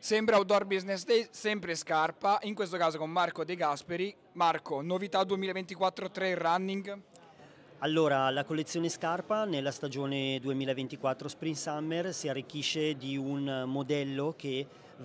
Sempre Outdoor Business Day, sempre scarpa, in questo caso con Marco De Gasperi. Marco, novità 2024 trail running? Allora, la collezione scarpa nella stagione 2024 Spring Summer si arricchisce di un modello che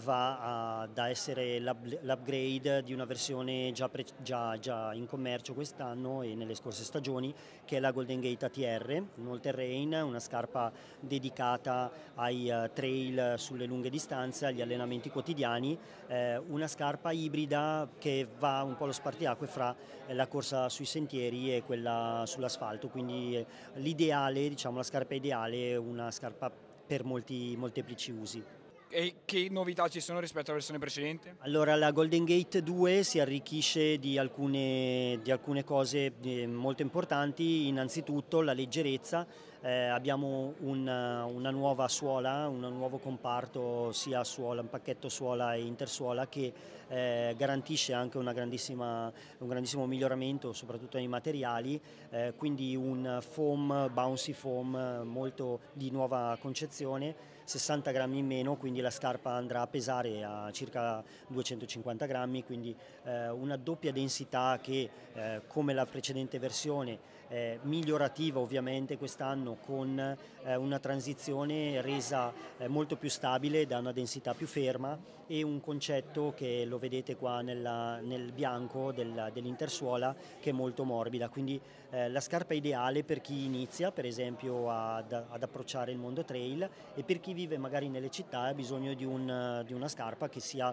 da essere l'upgrade di una versione già in commercio quest'anno e nelle scorse stagioni, che è la Golden Gate ATR, un all terrain, una scarpa dedicata ai trail sulle lunghe distanze, agli allenamenti quotidiani, una scarpa ibrida che va un po' allo spartiacque fra la corsa sui sentieri e quella sull'asfalto, quindi l'ideale, diciamo la scarpa ideale, è una scarpa per molteplici usi. E che novità ci sono rispetto alla versione precedente? Allora, la Golden Gate 2 si arricchisce di alcune cose molto importanti. Innanzitutto la leggerezza. Abbiamo una nuova suola, un nuovo comparto sia suola, un pacchetto suola e intersuola che garantisce anche un grandissimo miglioramento soprattutto nei materiali, quindi un foam, bouncy foam molto di nuova concezione, 60 grammi in meno, quindi la scarpa andrà a pesare a circa 250 grammi, quindi una doppia densità che come la precedente versione migliorativa ovviamente quest'anno, con una transizione resa molto più stabile da una densità più ferma e un concetto che lo vedete qua nel bianco dell'intersuola, che è molto morbida, quindi la scarpa ideale per chi inizia per esempio ad approcciare il mondo trail, e per chi vive magari nelle città ha bisogno di una scarpa che sia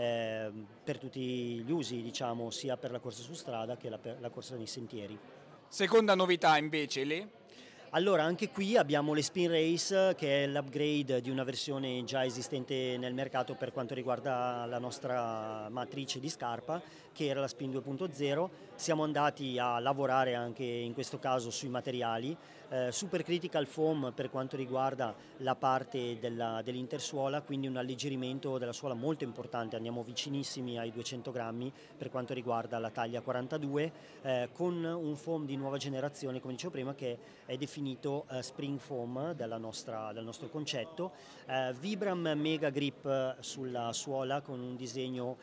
per tutti gli usi, diciamo, sia per la corsa su strada che la corsa nei sentieri. Seconda novità invece, le? Allora, anche qui abbiamo le Spin Race, che è l'upgrade di una versione già esistente nel mercato per quanto riguarda la nostra matrice di scarpa, che era la Spin 2.0. Siamo andati a lavorare anche in questo caso sui materiali, super critical foam per quanto riguarda la parte dell'intersuola, quindi un alleggerimento della suola molto importante, andiamo vicinissimi ai 200 grammi per quanto riguarda la taglia 42, con un foam di nuova generazione, come dicevo prima, che è definito Spring Foam del nostro concetto. Vibram Mega Grip sulla suola, con un disegno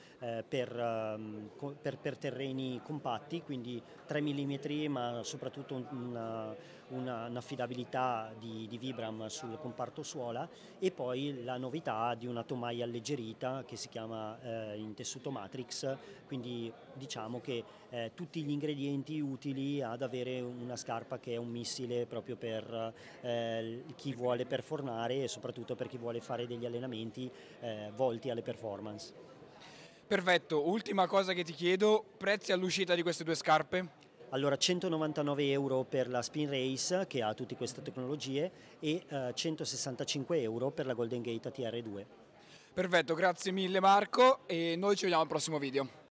per terreni compatti, quindi 3 mm, ma soprattutto un'affidabilità di Vibram sul comparto suola, e poi la novità di una tomaia alleggerita che si chiama in tessuto Matrix, quindi diciamo che tutti gli ingredienti utili ad avere una scarpa che è un missile proprio per chi vuole performare e soprattutto per chi vuole fare degli allenamenti volti alle performance. Perfetto, ultima cosa che ti chiedo, prezzi all'uscita di queste due scarpe? Allora, 199 euro per la Spin Race, che ha tutte queste tecnologie, e 165 euro per la Golden Gate ATR2. Perfetto, grazie mille Marco e noi ci vediamo al prossimo video.